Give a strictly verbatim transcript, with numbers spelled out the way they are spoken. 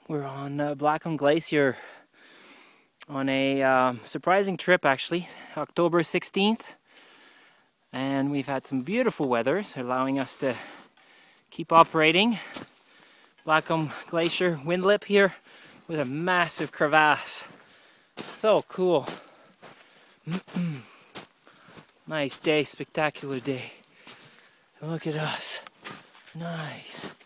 We're on uh, Blackcomb Glacier on a um, surprising trip, actually, October sixteenth. And we've had some beautiful weather, so allowing us to keep operating. Blackcomb Glacier wind lip here with a massive crevasse. So cool. Nice day, spectacular day. Look at us. Nice.